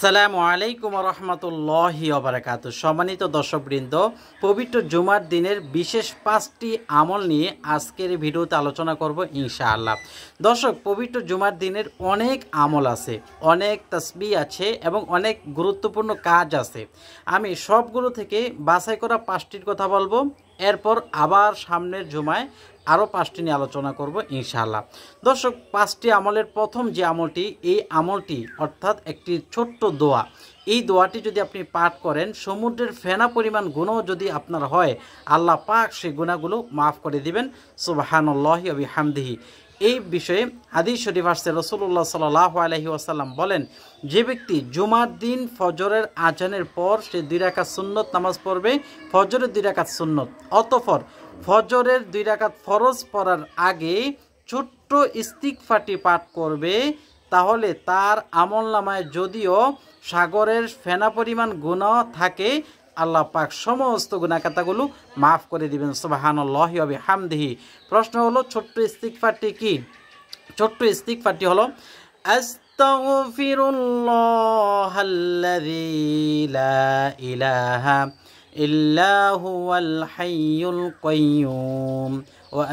আসসালামু আলাইকুম রহমতুল্লাহি ওবারাকাতুহু। সম্মানিত দর্শকবৃন্দ, পবিত্র জুমার দিনের বিশেষ 5টি আমল নিয়ে আজকের এই ভিডিওতে আলোচনা করব ইনশাআল্লাহ। দর্শক, পবিত্র জুমার দিনের অনেক আমল আছে, অনেক তাসবিহ আছে এবং অনেক গুরুত্বপূর্ণ কাজ আছে। আমি সবগুলো থেকে বাছাই করা 5টির কথা বলবো, এরপর আবার সামনের জুমায় আরও 5টি নিয়ে আলোচনা করব ইনশাআল্লাহ। দর্শক, 5টি আমলের প্রথম যে আমলটি, এই আমলটি অর্থাৎ একটি ছোট্ট দোয়া। এই দোয়াটি যদি আপনি পাঠ করেন, সমুদ্রের ফেনা পরিমাণ গুনাহ যদি আপনার হয়, আল্লাহ পাক সেই গুনাহগুলো মাফ করে দিবেন। সুবহানাল্লাহি ওয়া বিহামদিহি। এই বিষয়ে হাদিস শরীফ আসছে, রাসূলুল্লাহ সাল্লাল্লাহু আলাইহি ওয়াসাল্লাম বলেন, যে ব্যক্তি জুমার দিন ফজরের আজানের পর সে 2 রাকাত সুন্নত নামাজ পড়বে, ফজরের 2 রাকাত সুন্নত, অতঃপর ফজরের 2 রাকাত ফরজ পড়ার আগে ছোট্ট ইস্তিগফারটি পাঠ করবে, তাহলে তার আমলনামায় যদিও সাগরের ফেনা পরিমাণ গুনাহ থাকে, আল্লাহ পাক সমস্ত গুনাহখাতাগুলো মাফ করে দিবেন। সুবহানাল্লাহি ওয়া বিহামদিহি। প্রশ্ন হলো, ছোট্ট ইস্তিগফারটি কি? ছোট্ট ইস্তিগফারটি হলো আস্তাগফিরুল্লাহাল্লাযী লা ইলাহা ইল্লা হুয়াল হাইয়ুল কাইয়্যুম ওয়া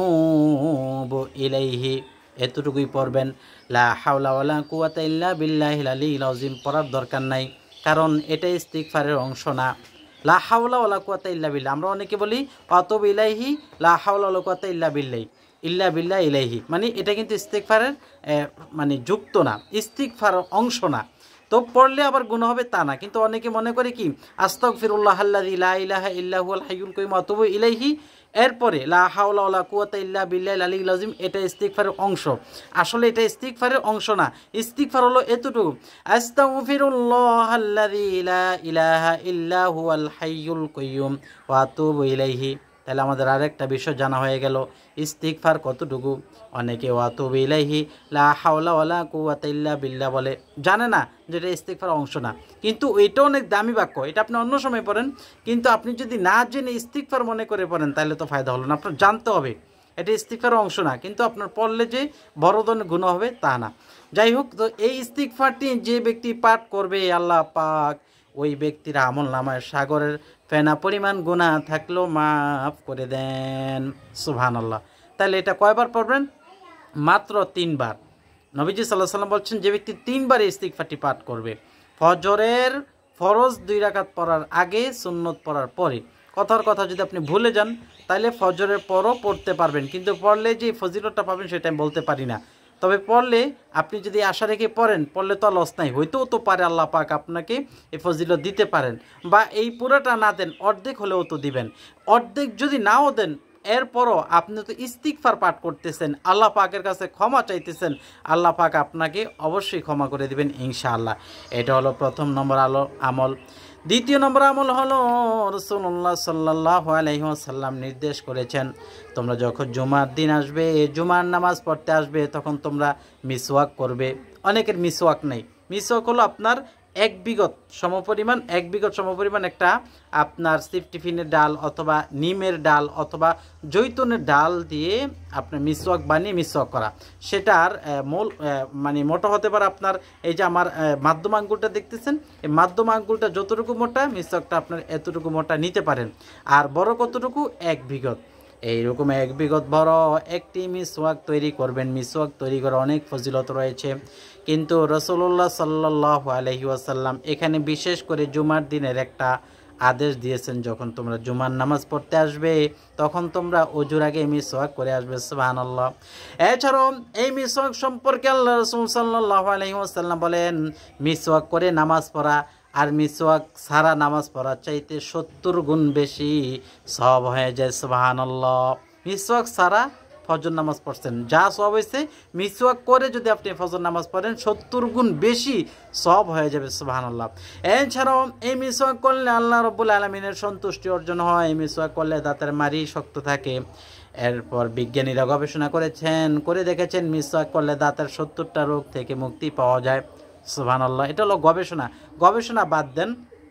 আতুবু ইলাইহি। এতটুকুই পড়বেন। লা হাওলা ওয়ালা কুওয়াতা ইল্লা বিল্লাহিল আলিয়্যিল আযীম পড়ার দরকার নাই, কারণ এটা ইস্তিগফারের অংশ না। লা হাওলা ওয়ালা কুওয়াতা ইল্লা বিল্লাহ, আমরা অনেকে বলি আতুবু ইলাইহি, লা হাওলা ওয়ালা কুওয়াতা ইল্লা বিল্লাহি, ইল্লা বিল্লাহ ইলাইহি, মানে এটা কিন্তু ইস্তিগফারের মানে যুক্ত না, ইস্তিগফারের অংশ না। তো পড়লে আবার গুনাহ হবে তা না, কিন্তু অনেকে মনে করে কি আস্তাগফিরুল্লাহাল্লাযী লা ইলাহা ইল্লা হুয়াল হাইয়ুল কাইয়্যুম ওয়া আতুবু ইলাইহি, এরপরে লা হাওলা ওয়ালা কুওয়াতা ইল্লা বিল্লাহিল আলিয়্যিল আযীম, এটা ইস্তিগফারের অংশ। আসলে এটা ইস্তিগফারের অংশ না। ইস্তিগফার হলো এতটুকু, আস্তাগফিরুল্লাহাল্লাযী লা ইলাহা ইল্লা হুয়াল হাইয়ুল কাইয়্যুম ওয়া আতুবু ইলাইহি। তাহলে আমাদের আরেকটা বিষয় জানা হয়ে গেল, ইস্তিগফার কতটুকু। অনেকে ওয়া আতুবু ইলাইহি লা হাওলা ওয়ালা কুওয়াতা ইল্লা বিল্লাহ বলে, জানে না যে এটা ইস্তিগফার অংশ না। কিন্তু এটা অনেক দামি বাক্য, এটা আপনি অন্য সময় পড়েন, কিন্তু আপনি যদি না জেনে ইস্তিগফার মনে করে পড়েন, তাহলে তো ফায়দা হলো না। আপনার জানতে হবে এটা ইস্তিগফারের অংশ না, কিন্তু আপনার পড়লে যে বড় ধরনের গুনাহ হবে তা না। যাই হোক, তো এই ইস্তিগফারটি যে ব্যক্তি পাঠ করবে, আল্লাহ পাক ওই ব্যক্তির আমলনামায় সাগরের ফেনা পরিমাণ গুনাহ থাকলেও মাফ করে দেন। সুবহানাল্লাহ। তাহলে এটা কয়বার পড়বেন? মাত্র 3 বার। নবীজি সাল্লাল্লাহু আলাইহি ওয়াসাল্লাম বলছেন, যে ব্যক্তি 3 বার ইস্তিগফারটি পাঠ করবে, ফজরের ফরজ 2 রাকাত পড়ার আগে, সুন্নত পড়ার পরে। কথার কথা, যদি আপনি ভুলে যান তাহলে ফজরের পরও পড়তে পারবেন, কিন্তু পড়লে যে ফজিলতটা পাবেন সেটা আমি বলতে পারি না। তবে পড়লে আপনি যদি আশা রেখে পড়েন, পড়লে তো লস নাই, হইতেও তো পারে আল্লাহ পাক আপনাকে এই ফজিলত দিতে পারেন, বা এই পুরোটা না দেন, অর্ধেক হলেও তো দিবেন। অর্ধেক যদি নাও দেন, এরপরও আপনি তো ইস্তিগফার পাঠ করতেছেন, আল্লাহ পাকের কাছে ক্ষমা চাইতেছেন, আল্লাহ পাক আপনাকে অবশ্যই ক্ষমা করে দিবেন ইনশাআল্লাহ। এটা হলো প্রথম নম্বর আমল। দ্বিতীয় নম্বর আমল হলো, রাসূলুল্লাহ সাল্লাল্লাহু আলাইহি ওয়াসাল্লাম নির্দেশ করেছেন, তোমরা যখন জুমার দিন আসবে, জুমার নামাজ পড়তে আসবে, তখন তোমরা মিসওয়াক করবে। অনেকের মিসওয়াক নেই। মিসওয়াক হলো আপনার 1 বিঘত সমপরিমাণ একটা আপনার সিফটিফিনের ডাল অথবা নিমের ডাল অথবা জৈতুনের ডাল দিয়ে আপনার মিসওয়াক বানিয়ে মিসওয়াক করা। সেটার মূল মানে মোটা হতে পারে আপনার, এই যে আমার মাধ্যম আঙ্গুলটা দেখতেছেন, এই মাধ্যম আঙ্গুলটা যতটুকু মোটা, মিসওয়াকটা আপনার এতটুকু মোটা নিতে পারেন। আর বড় কতটুকু? 1 বিঘত। এইরকম 1 বিঘত বড় একটি মিসওয়াক তৈরি করবেন। মিসওয়াক তৈরি করার অনেক ফজিলত রয়েছে, কিন্তু রাসূলুল্লাহ সাল্লাল্লাহু আলাইহি ওয়াসাল্লাম এখানে বিশেষ করে জুমার দিনের একটা আদেশ দিয়েছেন, যখন তোমরা জুমার নামাজ পড়তে আসবে, তখন তোমরা ওযুর আগে মিসওয়াক করে আসবে। সুবহানাল্লাহ। এছাড়াও এই মিসওয়াক সম্পর্কে আল্লাহ রাসূল সাল্লাল্লাহু আলাইহি ওয়াসাল্লাম বলেন, মিসওয়াক করে নামাজ পড়া আর মিসওয়াক ছাড়া নামাজ পড়ার চাইতে 70 গুণ বেশি সওয়াব হয়ে যায়। সুবহানাল্লাহ। মিসওয়াক ছাড়া ফজর নামাজ পড়ছেন, যা সওয়াব হয়েছে, মিসওয়াক করে যদি আপনি ফজর নামাজ পড়েন 70 গুণ বেশি সওয়াব হয়ে যাবে। সুবহানাল্লাহ। এছাড়াও এই মিসওয়াক করলে আল্লাহ রাব্বুল আলামিনের সন্তুষ্টি অর্জন হয়। এই মিসওয়াক করলে দাঁতের মাড়ি শক্ত থাকে। এরপর বিজ্ঞানীরা গবেষণা করে দেখেছেন, মিসওয়াক করলে দাঁতের 70টা রোগ থেকে মুক্তি পাওয়া যায়। সুবহানাল্লাহ। এটা হলো গবেষণা বাদ দেন,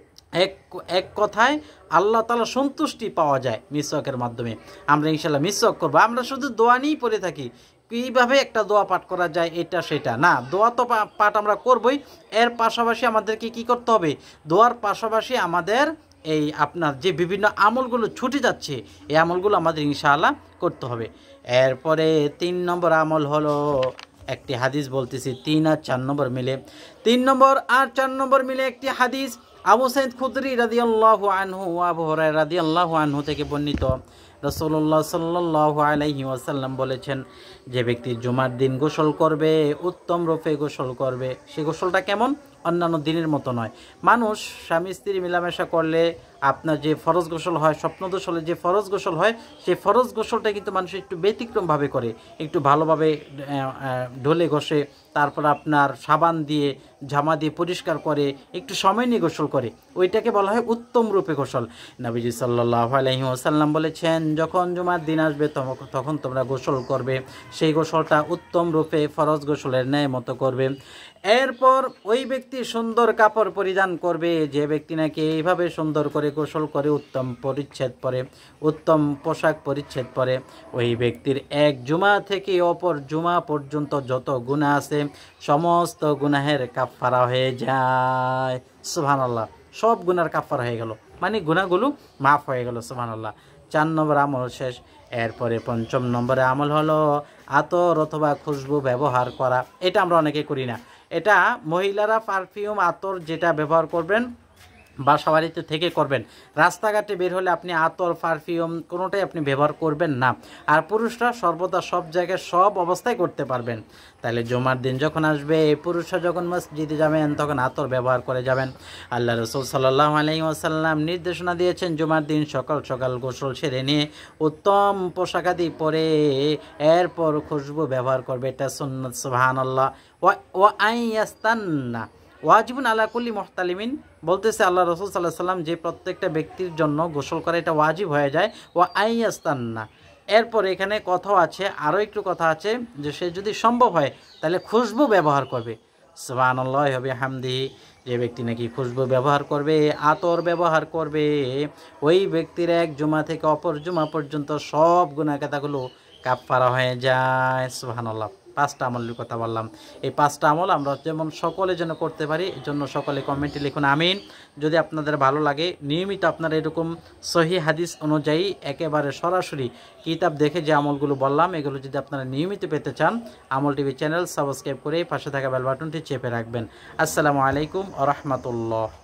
এক কথায় আল্লাহ তাআলা সন্তুষ্টি পাওয়া যায় মিসওয়াকের মাধ্যমে। আমরা ইনশাআল্লাহ মিসওয়াক করব। আমরা শুধু দোয়া নিয়েই পড়ে থাকি, কীভাবে একটা দোয়া পাঠ করা যায় এটা সেটা না, দোয়া তো পাঠ আমরা করবই, এর পাশাপাশি আমাদেরকে কি করতে হবে, দোয়ার পাশাপাশি আমাদের এই আপনার যে বিভিন্ন আমলগুলো ছুটে যাচ্ছে এই আমলগুলো আমাদের ইনশাআল্লাহ করতে হবে। এরপরে 3 নম্বর আমল হলো, একটি হাদিস বলতেছি 3 আর 4 নম্বর মিলে, 3 নম্বর আর 4 নম্বর মিলে একটি হাদিস আবু সাঈদ খুদরি রাদিয়াল্লাহু আনহু আবু হুরায়রা রাদিয়াল্লাহু আনহু থেকে বর্ণিত। রাসূলুল্লাহ সাল্লাল্লাহু আলাইহি ওয়াসাল্লাম বলেছেন, যে ব্যক্তি জুমার দিন গোসল করবে, উত্তম রূপে গোসল করবে। সে গোসলটা কেমন? অন্যান্য দিনের মতো নয়। মানুষ স্বামী স্ত্রী মেলামেশা করলে আপনার যে ফরজ গোসল হয়, স্বপ্নদোষ হলে যে ফরজ গোসল হয়, সেই ফরজ গোসলটা কিন্তু মানুষ একটু ব্যতিক্রমভাবে করে, একটু ভালোভাবে ঢলে ঘষে, তারপর আপনার সাবান দিয়ে জামা দিয়ে পরিষ্কার করে, একটু সময় নিয়ে গোসল করে, ওইটাকে বলা হয় উত্তম রূপে গোসল। নবীজি সাল্লাল্লাহু আলাইহি ওয়াসাল্লাম বলেছেন, যখন জুমার দিন আসবে তখন তোমরা গোসল করবে, সেই গোসলটা উত্তম রূপে ফরজ গোসলের ন্যায় মতো করবে। এরপর ওই ব্যক্তি সুন্দর কাপড় পরিধান করবে, যে ব্যক্তি নাকি এইভাবে সুন্দর করে গোসল করে, উত্তম পরিচ্ছদ পরে, উত্তম পোশাক পরিচ্ছদ পরে, ওই ব্যক্তির এক জুমা থেকে অপর জুমা পর্যন্ত যত গুনাহ আছে সমস্ত গুনাহের কাফফারা হয়ে যায়। সুবহানাল্লাহ, সব গুনার কাফফারা হয়ে গেল, মানে গুনাহগুলো মাফ হয়ে গেল। সুবহানাল্লাহ। 4 নম্বর আমল শেষ। এরপরে 5ম নম্বরে আমল হলো আতর অথবা খুশবু ব্যবহার করা। এটা আমরা অনেকে করি না। এটা মহিলারা পারফিউম আতর যেটা ব্যবহার করবেন বাসা বাড়িতে থেকে করবেন, রাস্তাঘাটে বের হলে আপনি আতর পারফিউম কোনোটাই আপনি ব্যবহার করবেন না। আর পুরুষরা সর্বদা সব জায়গায় সব অবস্থায় করতে পারবেন। তাহলে জুমার দিন যখন আসবে, পুরুষরা যখন মসজিদে যাবেন তখন আতর ব্যবহার করে যাবেন। আল্লাহ রাসূল সাল্লাল্লাহু আলাইহি ওয়াসাল্লাম নির্দেশনা দিয়েছেন, জুমার দিন সকাল সকাল গোসল সেরে নিয়ে উত্তম পোশাকাদি পরে এরপর খুশবু ব্যবহার করবে। এটা সুন্নাত। সুবহানাল্লাহ। ওয়া আইয়াস্তান্না ওয়াজিবুন আলা কুল্লি মুহতালিমিন, বলতেছে আল্লাহ রাসূল সাল্লাল্লাহু আলাইহি ওয়াসাল্লাম, যে প্রত্যেকটা ব্যক্তির জন্য গোসল করা এটা ওয়াজিব হয়ে যায়। ওয়া আইয়াস্তান্না, এরপর এখানে কথাও আছে, আরও একটু কথা আছে, যে সে যদি সম্ভব হয় তাহলে খুশবু ব্যবহার করবে। সুবহানাল্লাহি ওয়া বিহামদিহি, যে ব্যক্তি নাকি খুশবু ব্যবহার করবে, আতর ব্যবহার করবে, ওই ব্যক্তির এক জুমা থেকে অপর জুমা পর্যন্ত সব গুনাহ খাতাগুলো কাফফারা হয়ে যায়। সুবহানাল্লাহ। 5টা আমলের কথা বললাম। এই 5টা আমল আমরা যেমন সকলে যেন করতে পারি, এর জন্য সকলে কমেন্টে লিখুন আমিন। যদি আপনাদের ভালো লাগে, নিয়মিত আপনারা এরকম সহিহ হাদিস অনুযায়ী একেবারে সরাসরি কিতাব দেখে যে আমলগুলো বললাম, এগুলো যদি আপনারা নিয়মিত পেতে চান, আমল টিভি চ্যানেল সাবস্ক্রাইব করে পাশে থাকা বেল বাটনটি চেপে রাখবেন। আসসালামু আলাইকুম ওয়া রাহমাতুল্লাহ।